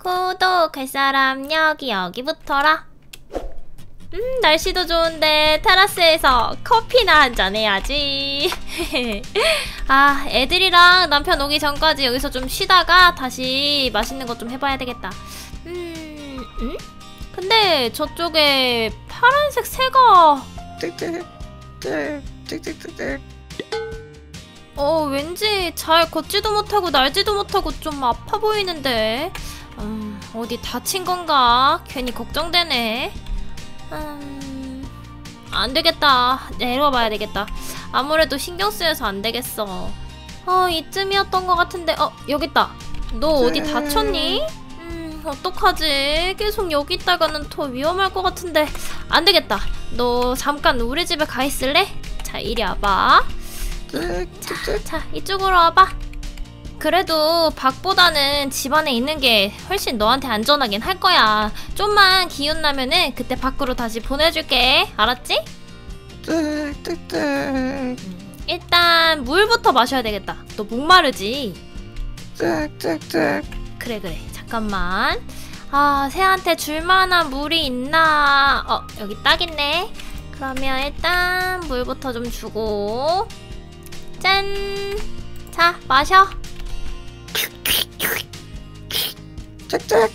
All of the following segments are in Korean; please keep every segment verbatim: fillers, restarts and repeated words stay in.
구독할 사람 여기 여기부터라. 음 날씨도 좋은데 테라스에서 커피나 한잔 해야지. 아 애들이랑 남편 오기 전까지 여기서 좀 쉬다가 다시 맛있는 것 좀 해봐야 되겠다. 음, 음? 근데 저쪽에 파란색 새가 어 왠지 잘 걷지도 못하고 날지도 못하고 좀 아파 보이는데 음, 어디 다친 건가? 괜히 걱정되네. 음, 안 되겠다. 내려와 봐야 되겠다. 아무래도 신경 쓰여서 안 되겠어. 어, 이쯤이었던 것 같은데. 어, 여기 있다. 너 어디 다쳤니? 음, 어떡하지? 계속 여기 있다가는 더 위험할 것 같은데. 안 되겠다. 너 잠깐 우리 집에 가 있을래? 자, 이리 와봐. 자, 자, 이쪽으로 와봐. 그래도 밖보다는 집 안에 있는 게 훨씬 너한테 안전하긴 할 거야. 좀만 기운 나면은 그때 밖으로 다시 보내줄게. 알았지? 음, 일단 물부터 마셔야 되겠다. 너 목마르지? 그래 그래 잠깐만. 아 새한테 줄만한 물이 있나? 어 여기 딱 있네. 그러면 일단 물부터 좀 주고. 짠! 자 마셔. 짝짝.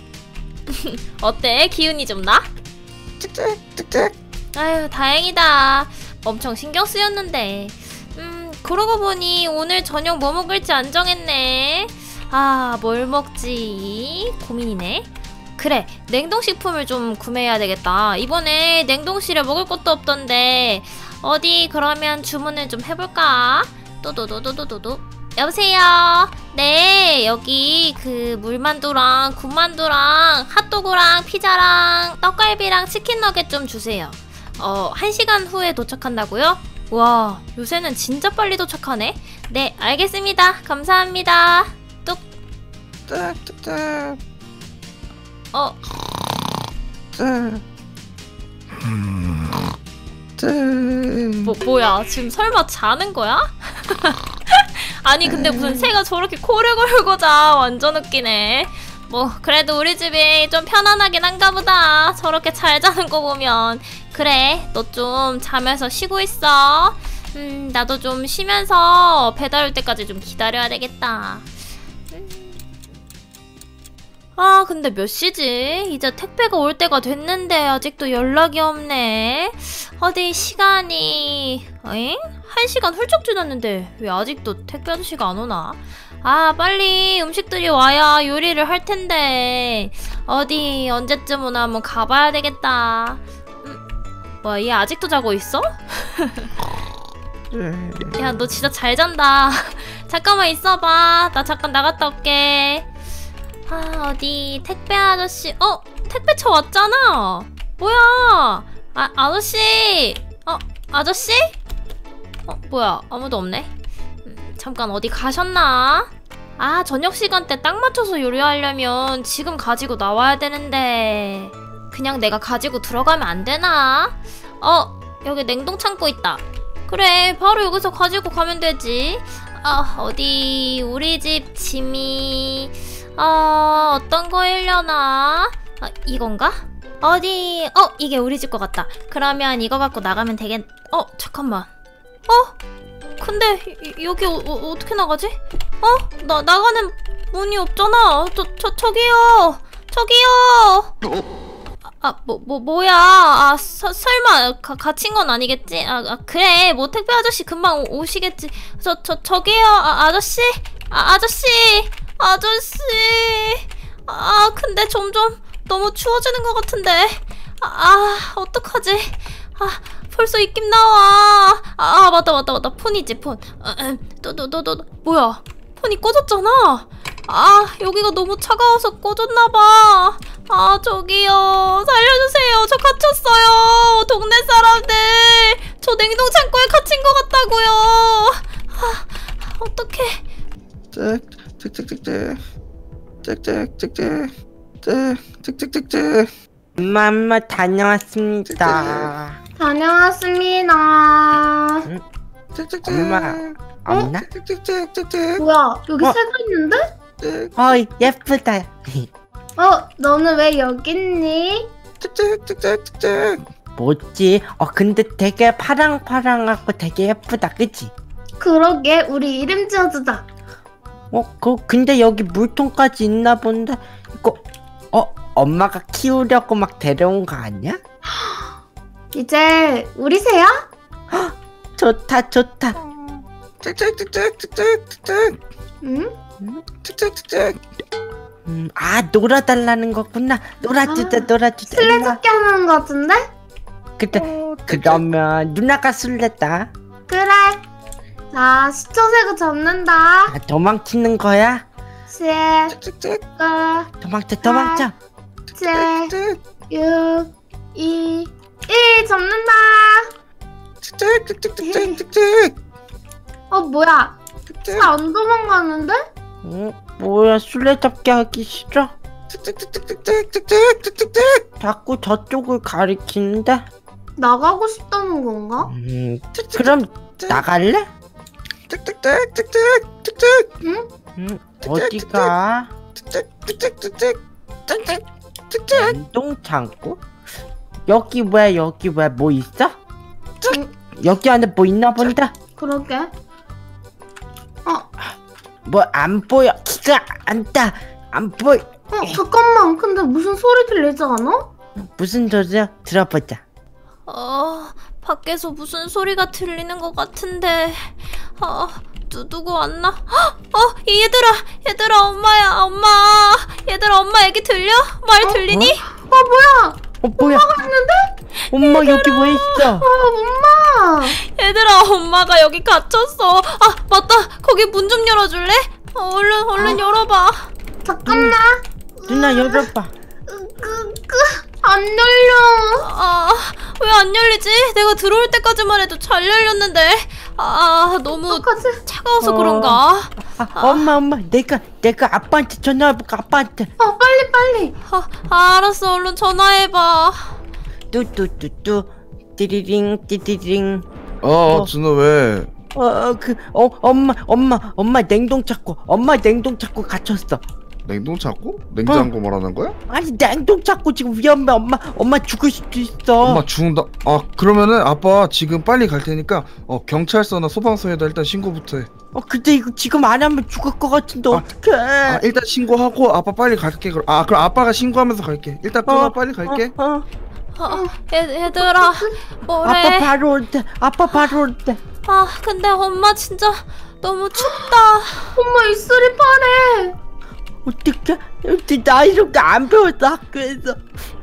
어때? 기운이 좀 나? 짝짝 짝짝. 아유 다행이다. 엄청 신경 쓰였는데. 음 그러고 보니 오늘 저녁 뭐 먹을지 안 정했네. 아 뭘 먹지? 고민이네. 그래 냉동식품을 좀 구매해야 되겠다. 이번에 냉동실에 먹을 것도 없던데 어디 그러면 주문을 좀 해볼까? 또도도도도도도. 여보세요. 네 여기 그 물만두랑 군만두랑 핫도그랑 피자랑 떡갈비랑 치킨 너겟 좀 주세요. 어 한 시간 후에 도착한다고요? 와 요새는 진짜 빨리 도착하네. 네 알겠습니다. 감사합니다. 뚝. 어 뭐, 뭐야 지금 설마 자는 거야? 아니 근데 무슨 새가 저렇게 코를 골고 자. 완전 웃기네. 뭐 그래도 우리 집이 좀 편안하긴 한가 보다. 저렇게 잘 자는 거 보면. 그래 너 좀 자면서 쉬고 있어. 음 나도 좀 쉬면서 배달 올 때까지 좀 기다려야 되겠다. 음. 아 근데 몇 시지? 이제 택배가 올 때가 됐는데 아직도 연락이 없네. 어디 시간이... 어잉? 한 시간 훌쩍 지났는데 왜 아직도 택배 아저씨가 안 오나? 아 빨리 음식들이 와야 요리를 할 텐데 어디 언제쯤 오나 한번 가봐야 되겠다. 음, 뭐야 얘 아직도 자고 있어? 야 너 진짜 잘 잔다. 잠깐만 있어봐. 나 잠깐 나갔다 올게. 아 어디 택배 아저씨. 어? 택배차 왔잖아. 뭐야 아 아저씨. 어 아저씨? 어 뭐야 아무도 없네. 음, 잠깐 어디 가셨나? 아 저녁 시간대 딱 맞춰서 요리하려면 지금 가지고 나와야 되는데 그냥 내가 가지고 들어가면 안 되나? 어 여기 냉동창고 있다. 그래 바로 여기서 가지고 가면 되지. 아 어디 우리 집 짐이 어 어떤 거일려나? 아 이건가? 어디 어 이게 우리 집 거 같다. 그러면 이거 갖고 나가면 되겠... 어 잠깐만. 어? 근데 이, 여기 어, 어, 어떻게 나가지? 어? 나 나가는 문이 없잖아. 저, 저 저기요. 저기요. 아, 뭐, 뭐, 뭐야. 아, 서, 설마 가, 갇힌 건 아니겠지? 아, 아, 그래. 뭐 택배 아저씨 금방 오, 오시겠지. 저, 저, 저기요. 아, 아저씨? 아, 아저씨. 아저씨. 아, 근데 점점 너무 추워지는 것 같은데. 아, 아 어떡하지? 아, 벌써 입김 나와. 아, 아 맞다, 맞다, 맞다. 폰이지, 폰. 아, 또, 또, 또, 또, 뭐야. 폰이 꺼졌잖아. 아, 여기가 너무 차가워서 꺼졌나봐. 아, 저기요. 살려주세요. 저 갇혔어요. 동네 사람들. 저 냉동창고에 갇힌 것 같다고요. 아, 어떡해. 짹짹짹짹 짹짹짹짹 짹짹짹짹 엄마 엄마 다녀왔습니다. 다녀왔습니다. 응? 엄마 없나? 뭐야 여기 어? 새가 있는데? 어이 예쁘다. 어, 너는 왜 여기 있니? 짹짹짹짹짹. 뭐지? 어 근데 되게 파랑파랑하고 되게 예쁘다, 그치? 그러게, 우리 이름 지어주자. 어, 그 근데 여기 물통까지 있나 본데. 이거 어 엄마가 키우려고 막 데려온 거 아니야? 이제 우리 새야? 좋다 좋다. 짹짹짹짹짹짹. 응? 짹짹짹짹. 음, 아 놀아달라는 거구나. 놀아주자, 아, 놀아주자. 술래잡기 하는 거 같은데? 그래, 그러면 누나가 술래다. 그래. 자, 시초색을 잡는다. 아, 도망치는 거야? 칠, 구, 도망쳐, 도망쳐. 칠, 육, 이, 일 잡는다. 어, 뭐야? 안 도망가는데? 어, 뭐야, 술래잡기 하기 싫어? 자꾸 저쪽을 가리키는데? 나가고 싶다는 건가? 음, 그럼 나갈래? 응? 음, 어디가? 냉동 창고? 여기 왜 여기 왜 뭐 있어? 응, 여기 안에 뭐 있나 본데? 그러게. 어, 뭐 안 보여. 키가 안다. 안 보여. 어, 잠깐만. 근데 무슨 소리 들리지 않아? 무슨 소리야? 들어보자. 어, 밖에서 무슨 소리가 들리는 것 같은데. 어, 누, 누구 왔나? 어, 얘들아, 얘들아, 엄마야, 엄마. 얘들아, 엄마 얘기 들려? 말 들리니? 어, 뭐야? 어 뭐야? 왔는데? 엄마 여기 왜 있어? 어, 엄마. 얘들아, 엄마가 여기 갇혔어. 아, 맞다. 거기 문 좀 열어줄래? 어, 얼른, 얼른 어. 열어봐. 잠깐만. 누나 열어봐. 그, 그, 그, 안 열려. 아, 왜 안 열리지? 내가 들어올 때까지만 해도 잘 열렸는데. 아, 너무 어떡하지? 차가워서 어. 그런가? 아, 엄마 엄마 내가 내가 아빠한테 전화해볼까? 아빠한테. 어, 빨리, 빨리. 아, 아, 알았어. 얼른 전화해봐. 뚜뚜뚜뚜 띠리링 띠리링. 어, 어. 준호 왜? 어 그 어 엄마 엄마 엄마 냉동 찾고 엄마 냉동 찾고 갇혔어. 냉동 찾고? 냉장고 말하는 거야? 아니 냉동 찾고 지금 위험해. 엄마 엄마 죽을 수도 있어. 엄마 죽는다. 아, 그러면은 아빠 지금 빨리 갈 테니까 어 경찰서나 소방서에다 일단 신고부터 해. 어 근데 이거 지금 안 하면 죽을 것 같은데 아, 어떡해. 아, 일단 신고하고 아빠 빨리 갈게. 그럼 아, 그럼 아빠가 신고하면서 갈게. 일단 끊어. 어, 빨리 갈게. 어, 어. 아, 얘, 얘들아, 뭐래? 아빠 바로 온대. 아빠 바로 온대. 아, 근데 엄마 진짜 너무 춥다. 엄마 입술이 파래. 어떡해? 어떻게 나 이렇게 안 배웠어 학교에서.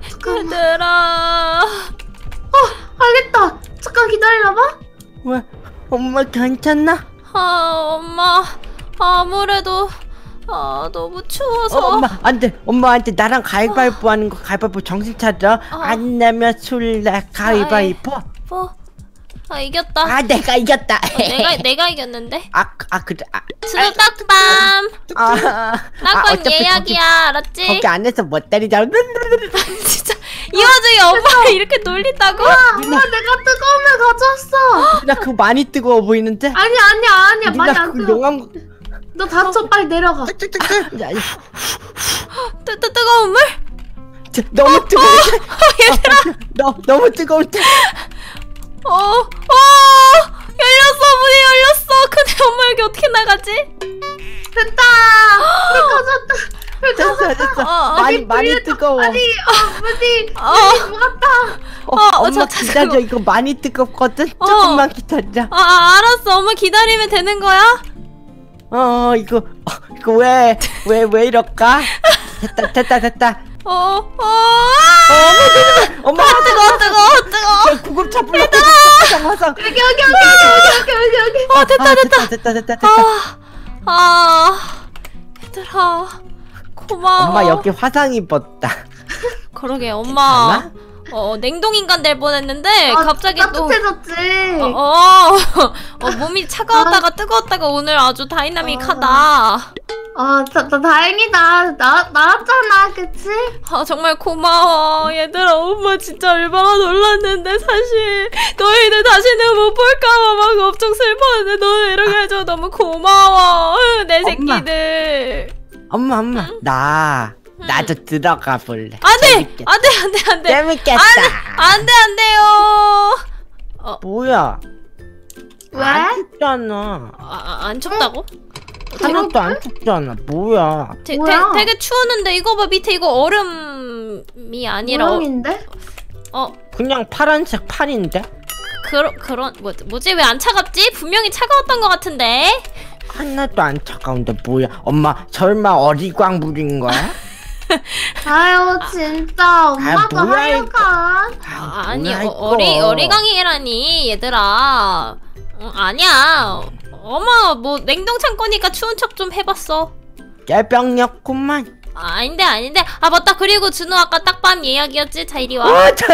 얘들아. 알겠다. 잠깐 기다려봐. 왜? 엄마 괜찮나? 아, 엄마. 아무래도 아, 너무 추워서. 어, 엄마 안돼. 엄마한테 나랑 가위바위보 하는 거 가위바위보 정신 차려. 어. 안 내면 술래 가위바위보. 뭐? 아, 이겼다. 아 내가 이겼다. 어, 내가 내가 이겼는데. 아, 아 그래. 아, 준호 딱밤. 아, 아, 딱밤 어차피 예약이야, 거기, 알았지? 거기 안에서 못 때리자. 진짜 이 와중에 엄마를 이렇게 놀린다고? 엄마, 내가 뜨거운 물 가져왔어. 나 그거 많이 뜨거워 보이는데? 아니, 아니야, 아니야. 많이 누나 안 그거 뜨거. 용한 거. 너 다쳐, 빨리 내려가. 야, 야, 뜨, 뜨, 뜨거운 물? 저, 너무 뜨거워. 얘들아. 너 너무 뜨거울 때. 어, 어, 열렸어, 문이 열렸어. 근데 엄마 여기 어떻게 나가지? 됐다. 불 꺼졌다. 불 됐어 꺼졌다. 됐어. 어, 많이 어디 많이 불이- 뜨거워. 아니, 어, 문이, 어. 문이 녹았다. 어, 어, 어, 엄마 자, 자, 기다려. 잠깐만. 이거 많이 뜨겁거든. 어. 조금만 기다려. 아, 아, 알았어. 엄마 기다리면 되는 거야? 어 이거 어, 이거 왜 왜 왜 이럴까? 됐다 됐다 됐다. 어, 어, 어, 엄마 아, 뜨거워, 뜨거워, 뜨거워. 야, 구급차 불러. 구급차 화상 화상. 여기, 여기, 여기, 여기, 여기, 여기, 여기. 어, 됐다, 아, 됐다. 됐다 됐다 됐다. 아, 아, 얘들아, 고마워. 엄마 여기 화상 입었다. 그러게, 엄마. 괜찮아? 어, 냉동인간 될 뻔했는데 아, 갑자기 또 따뜻해졌지. 어, 어, 어, 몸이 차가웠다가 뜨거웠다가 오늘 아주 다이나믹하다. 아, 다, 다, 다행이다. 나, 나왔잖아, 그치? 아, 정말 고마워. 얘들아, 엄마 진짜 얼마나 놀랐는데 사실 너희들 다시는 못 볼까봐 막 엄청 슬펐는데 너는 이렇게 해줘 너무 고마워. 으, 내 엄마. 새끼들. 엄마 엄마 나 나도 들어가 볼래. 안돼 재밌겠다. 안돼 안돼 안돼 재밌겠다. 안돼 안돼요. 어, 뭐야? 왜? 안 춥잖아. 아, 아, 안 춥다고? 하나도 안 춥잖아. 뭐야? 되, 뭐야? 되, 되게 추웠는데 이거 봐 밑에 이거 얼음이 아니라 어, 모양인데? 어 그냥 파란색 팔인데? 그런 그런 뭐, 뭐지 왜 안 차갑지? 분명히 차가웠던 것 같은데. 하나도 안 차가운데 뭐야? 엄마 설마 어리광 부린 거야? 아유 진짜 엄마가 뭐야, 하여간. 아, 아니 뭐야, 어, 이거. 어리 어리광이라니 얘들아. 어, 아니야. 엄마 뭐 냉동 창고니까 추운 척 좀 해봤어. 깨병이었구만. 아, 아닌데 아닌데 아 맞다 그리고 준호 아까 딱밤 예약이었지? 자 이리 와. 어, 저...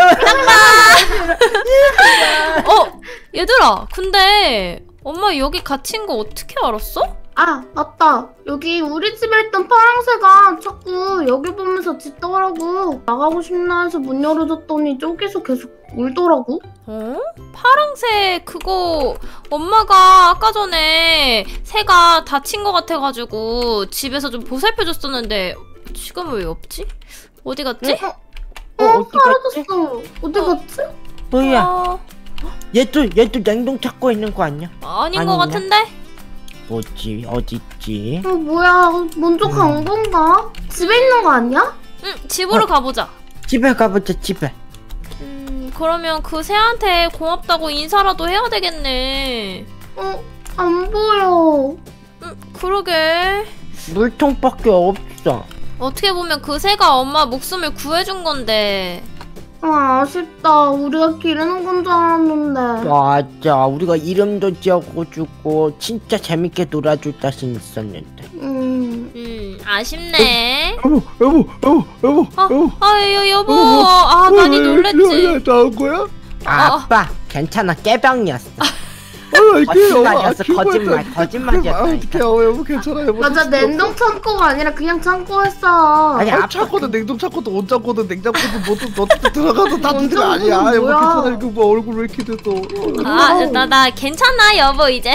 어 얘들아 근데 엄마 여기 갇힌 거 어떻게 알았어? 아 맞다. 여기 우리 집에 있던 파랑새가 자꾸 여기 보면서 짖더라고. 나가고 싶나 해서 문 열어줬더니 저기서 계속 울더라고. 어? 파랑새 그거 엄마가 아까 전에 새가 다친 거 같아가지고 집에서 좀 보살펴줬었는데 지금은 왜 없지? 어디 갔지? 어? 어, 어? 어디 갔지? 사라졌어. 어디 어. 갔지? 뭐야? 어, 얘도 얘도 냉동 찾고 있는 거 아니야? 아닌 거 아니냐? 같은데? 뭐지? 어디 있지? 어 뭐야 먼저 간 건가? 집에 있는 거 아니야? 응 집으로 어. 가보자. 집에 가보자. 집에. 음 그러면 그 새한테 고맙다고 인사라도 해야 되겠네. 어? 안 보여. 음 그러게. 물통밖에 없어. 어떻게 보면 그 새가 엄마 목숨을 구해준 건데. 아 아쉽다. 우리가 기르는 건 줄 알았는데. 맞아. 우리가 이름도 지어주고 진짜 재밌게 놀아줄 자신 있었는데. 음. 음 아쉽네. 여보 여보 여보 여보 아, 여보. 아 여, 여보 어, 아 많이 어, 놀랬지. 야, 야, 나온 거야? 아빠 괜찮아. 깨병이었어. 아, 이게 거짓말이었어. 거짓말. 거짓말이었어. 어떻게 여보 괜찮아 여보. 맞아 냉동 창고가 아니라 그냥 창고였어. 아니, 아, 아빠 창고든 냉동 창고든 온 창고든 냉장고든 뭐든 어떻게 들어가서 다 온 니들 아니야. 창고는 여보 뭐야? 괜찮아. 이거 뭐 얼굴 왜 이렇게 됐어? 아 나 나 괜찮아 여보 이제.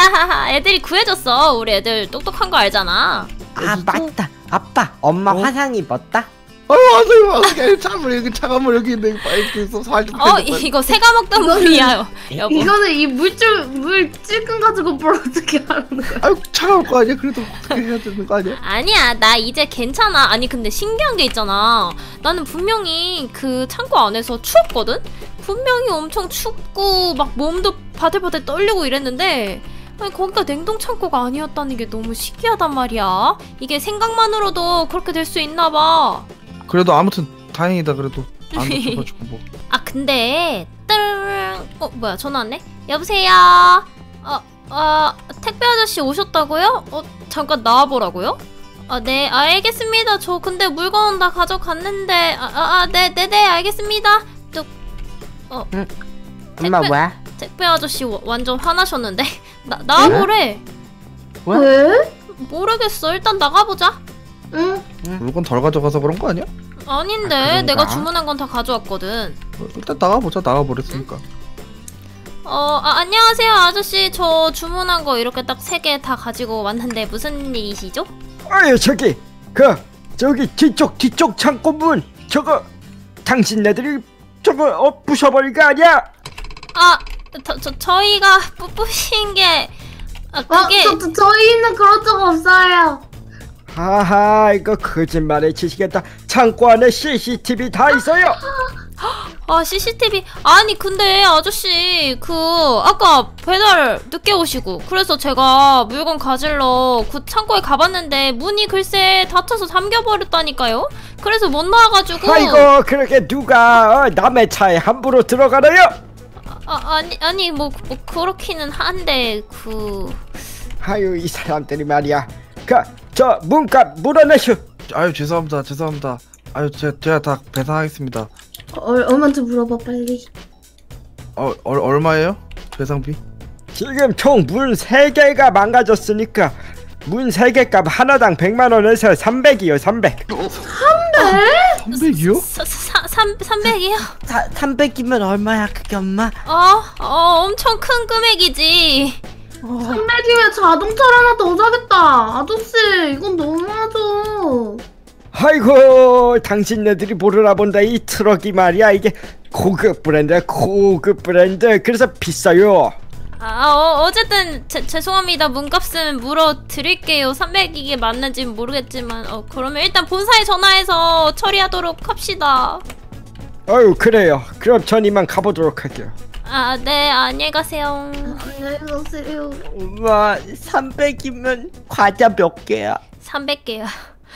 애들이 구해줬어. 우리 애들 똑똑한 거 알잖아. 아 맞다. 아빠 엄마 어? 화상 입었다. 아유 아유 아유 찬물 여기 차가운 물 여기 있는데 빨리 살좀 어 이거 새가 먹던 물이야 여보. 이거는 이 물줄 물 찔끔 가지고 뭘 어떻게 하는 거야? 아유 차가울 거 아니야? 그래도 어떻게 해야 되는 거 아니야? 아니야 나 이제 괜찮아. 아니 근데 신기한 게 있잖아. 나는 분명히 그 창고 안에서 추웠거든? 분명히 엄청 춥고 막 몸도 바들바들 떨리고 이랬는데 아니 거기가 냉동 창고가 아니었다는 게 너무 신기하단 말이야. 이게 생각만으로도 그렇게 될 수 있나 봐. 그래도 아무튼 다행이다. 그래도 안 다쳐가지고 뭐. 아 근데 뜨르릉 어 뭐야 전화 왔네. 여보세요. 어, 어 택배 아저씨 오셨다고요? 어 잠깐 나와보라고요? 아 네 알겠습니다. 저 근데 물건 다 가져갔는데 아아네네네 네, 네, 알겠습니다. 뚝. 어 응. 엄마 택배- 왜? 택배 아저씨 와- 완전 화나셨는데 나 나와보래. 왜? 왜? 모르겠어. 일단 나가보자. 응? 물건 덜 가져가서 그런 거 아니야? 아닌데 아, 그런가? 내가 주문한 건 다 가져왔거든. 어, 일단 나가보자. 나가버렸으니까. 어, 아, 안녕하세요, 아저씨. 저 주문한 거 이렇게 딱 세 개 다 가지고 왔는데 무슨 일이시죠? 아유 저기 그 저기 뒤쪽 뒤쪽 창고문 저거 당신네들이 저거 어 부셔버린 거 아니야? 아, 저, 저 저희가 뿌뿌신 게 아, 어? 그게 저, 저, 저희는 그런 적 없어요. 하하 이거 거짓말에 치시겠다. 창고 안에 씨씨티비 다 있어요. 아 씨씨티비 아니 근데 아저씨 그 아까 배달 늦게 오시고 그래서 제가 물건 가지러 그 창고에 가봤는데 문이 글쎄 닫혀서 잠겨버렸다니까요. 그래서 못 나와가지고 아이고 그렇게 누가 어, 남의 차에 함부로 들어가나요? 아, 아니 아니 뭐, 뭐 그렇기는 한데 그 아유 이 사람들이 말이야. 그 저 문값 물어내슈. 아유 죄송합니다. 죄송합니다. 아유 제가, 제가 다 배상하겠습니다. 얼, 얼마인지 물어봐 빨리. 어, 얼, 얼마예요? 배상비? 지금 총 문 세 개가 망가졌으니까 문 세 개 값 하나당 백만 원에서 삼백이요 삼백. 삼백이요? 삼백이요? 삼백이면 얼마야 그게 엄마? 어, 어 엄청 큰 금액이지. 삼백이면 자동차를 하나 더 사겠다. 아저씨 이건 너무하죠. 아이고 당신네들이 모르나 본다. 이 트럭이 말이야 이게 고급 브랜드야 고급 브랜드. 그래서 비싸요. 아, 어, 어쨌든 제, 죄송합니다. 문값은 물어 드릴게요. 삼백 이게 맞는지는 모르겠지만 어 그러면 일단 본사에 전화해서 처리하도록 합시다. 아유 그래요. 그럼 전 이만 가보도록 할게요. 아, 네, 안녕히 가세요. 안녕히 가세요. 엄마 삼백이면 과자 몇 개야? 삼백 개야.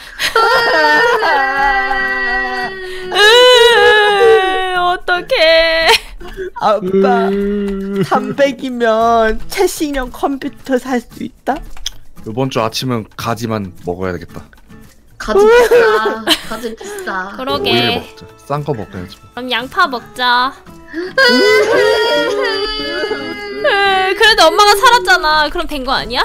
어떡해. 아빠 삼백이면 최신형 컴퓨터 살 수 있다? 이번 주 아침은 가지만 먹어야 되겠다. 가지 비싸. 가지 비싸. 그러게. 오일 먹자. 싼 거 먹어야지. 그럼 양파 먹자. 그래도 엄마가 살았잖아. 그럼 된 거 아니야?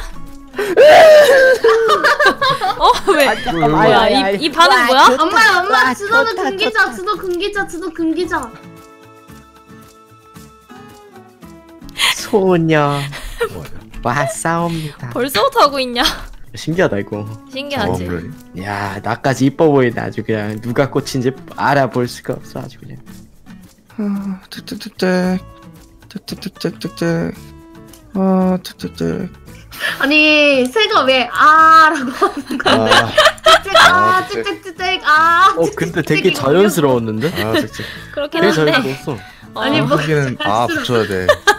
어? 왜? 아, 잠깐만. 뭐야, 아이, 이- 아이. 이 반응 와, 뭐야? 좋다. 엄마 엄마 와, 진호는 좋다, 금기자. 좋다. 진호 금기자. 진호 금기자. 소녀 와 싸웁니다. 벌써부터 하고 있냐? 신기하다 이거. 신기하지. 어, 그래. 야 나까지 이뻐 보이네. 아주 그냥 누가 꽃인지 알아볼 수가 없어. 아주 그냥. 아, 틱틱틱틱. 틱틱틱틱틱. 아, 틱틱틱. 아니 새가 왜 아라고 하는 거야? 아, 찍찍 아 아, 찍찍찍찍 아. 어 근데 되게 자연스러웠는데? 네. 아, 틱틱. 그렇긴 되게 한데. 자연스러웠어. 어, 아니, 뭐- 하기는 아 붙여야 돼.